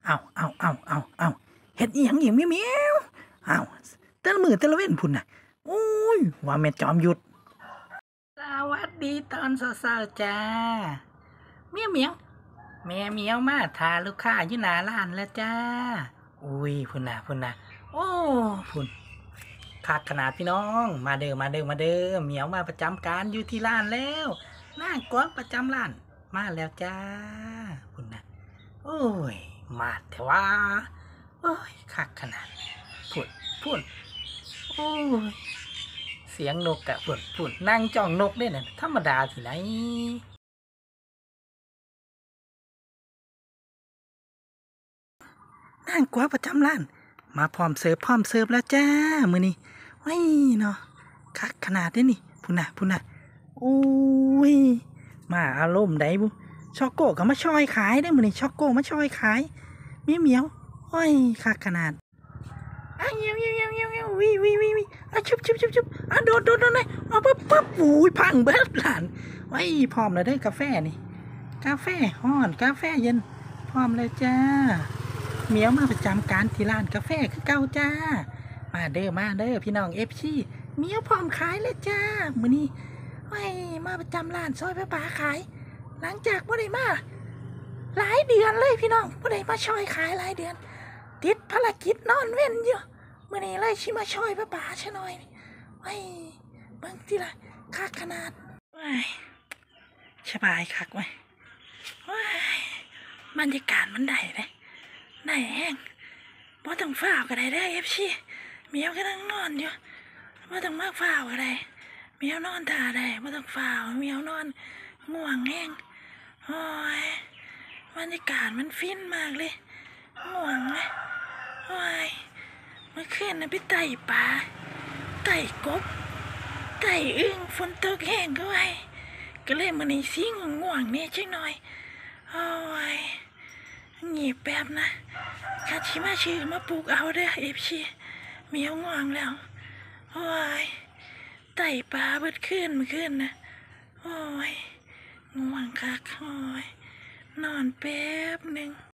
เอาเฮ็ดอีหยังอีกเมียวเมียวเอาแต่ละมือแต่ละเว้นพุ่นน่ะโอ้ยว่าแม่จอมหยุดสวัสดีตอนเช้าๆจ้าเมียวเมียวแม่เมียวมาทาลูกค้าอยู่หน้าร้านแล้วจ้าอุ้ยพุ่นน่ะโอ้พุ่นคักขนาดพี่น้องมาเด้อเมียวมาประจำการอยู่ที่ร้านแล้วนางกวักประจำร้านมาแล้วจ้าพุ่นน่ะโอ้ยมาแต่ว่าโอ้ยคักขนาดพุ่นโอ้ยเสียงนกอะพุ่นนั่งจ้องนกได้น่ะธรรมดาที่ไหนนางกวักประจำร้านมาพร้อมเสิร์ฟแล้วจ้ามื้อนี้ไว้เนาะคักขนาดนี้นี่พุ่นน่ะโอ้ยมาอารมณ์ใดบุช็อกโกก็มาช่อยขายได้มื้อนี้ช็อกโกมาช่อยขายเมียวโอ้ยคักขนาดเงี้ยววิชุบโดนเลยปั๊บอุ้ยพังเบิดหลานไว้พร้อมแล้วเด้อกาแฟนี่กาแฟฮ้อนกาแฟเย็นพร้อมเลยจ้าเมียวมาประจำการที่ร้านกาแฟคือเก่าจ้ามาเด้อพี่น้องเอฟซีเมียวพร้อมขายเลยจ้ามื้อนี้ไว้มาประจำร้านซอยพระป่าขายหลังจากบ่ได้มาหลายเดือนเลยพี่น้องบ่ได้มาช่วยขายหลายเดือนติดภารกิจนอนเว้นอยู่มื้อนี้เลยสิมาช่วยพระป่าซะหน่อยไว้เบิ่งติล่ะคักขนาดไว้สบายคักไว้บรรยากาศมันได้เลยได้แห้งบ่ต้องฝ้าวก็ได้เอฟซีเมียวก็นั่งนอนอยู่บ่ต้องมากฝ้าวก็ได้เมียวนอนท่าได้บ่ต้องฝ้าวเมียวนอนง่วงแห้งโอ้ยบรรยากาศมันฟินมากเลยง่วงไหมโอ้ยเมื่อคืนน่ะไปไต่ปลาไต่กบไต่อึ่งฝนตกแห้งก็ไว้ก็เลยมื้อนี้สิง่วงเนี่ยจักหน่อยโอ้ยเงียบแป๊บนะคาชิมาชื่อมาปลูกเอาเด้อเอฟซีเมียวง่วงแล้วโอ้ยไต่ปลาเบิดขึ้นเมื่อคืนนะโอ้ยง่วงคักโอ้ยนอนแป๊บหนึ่ง